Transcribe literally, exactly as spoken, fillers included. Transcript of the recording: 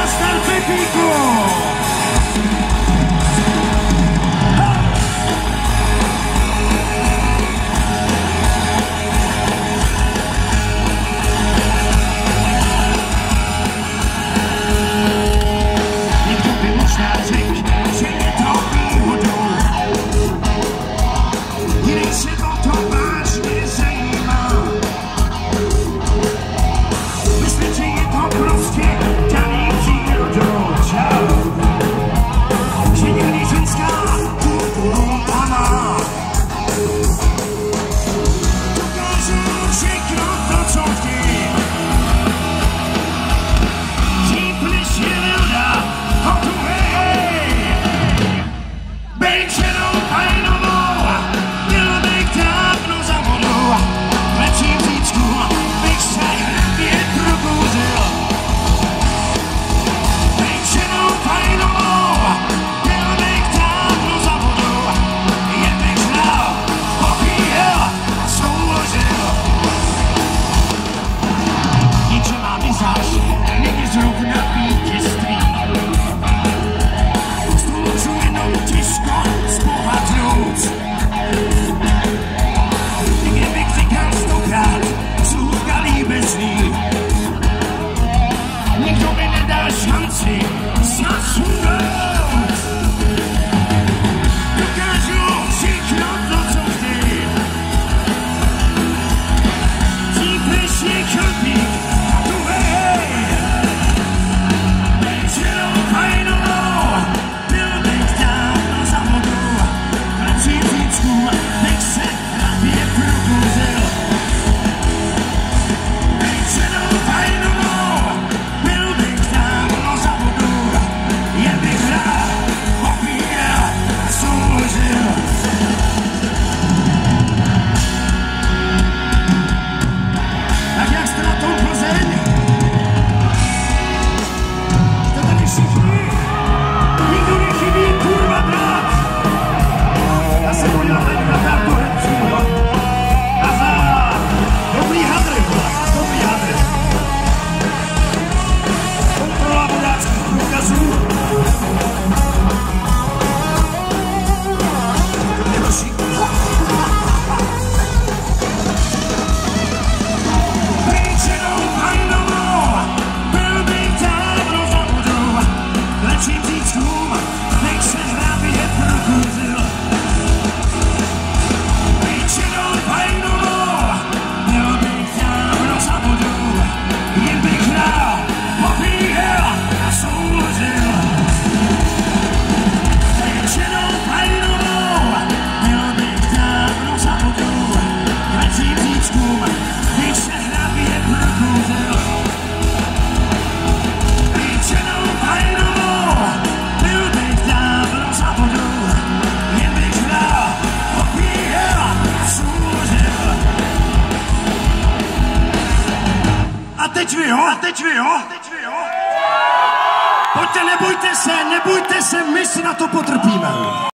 Nazdar Pepíku! Někdo by možná řekl, že je to výhodou. Jiný se o to vážně zajímá. Myslím, že je to prostě daný přírodou. Čau. Že někdy ženská kulturu má. Dokážu všechno to, co chtějí. Dřív než je Vilda, hotovej. Bejt ženou fajnovou, byl bych dávno za vodou. Lepším říčku bych se hrabě probouzil. Bejt ženou fajnovou, byl bych dávno za vodou. Jen bych znal, popíjel a souložil. Jenže má vizáž, není zrovna vítězství. Stůlču jenom těžko zbohatnout. Kdybych říkal stokrát, slůvka líbezný. Nikdo mi nedá šanci snad sundout. Dokážu všechno to, co chtějí. Dřív než je chlpík, tuhej. Bejt ženou fajnovou, byl bych dávno za vodou. Lepším říčku bych se hrabě probouzil. Bejt ženou fajnovou, byl bych dávno za vodou. Jen bych rád popíjel a souložil. Tak jak jste na tom Plzeň? Jste tady všichni? Nikdo nechybí, kurva brát! Já se podívám tady na kartu herčího. Nazad! Dobrý hadry, vole, dobrý hadry. Kontrola vodáckých průkazů. Nebo šikovná. Bejt ženou fajnovou, byl bych dávno za vodou. Lepším říčkům bych se hrabě probouzil. Bejt ženou fajnovou, byl bych dávno za vodou. Jen bych rád popíjel a souložil. Bejt ženou fajnovou, byl bych dávno za vodou. Lepším říčkům bych se hrabě probouzil. Bejt ženou fajnovou, byl bych dávno za vodou. Jen bych rád popíjel a souložil. A teď vy, jo? A teď vy, jo? Pojďte, nebojte se, nebojte se, my si na to potrpíme.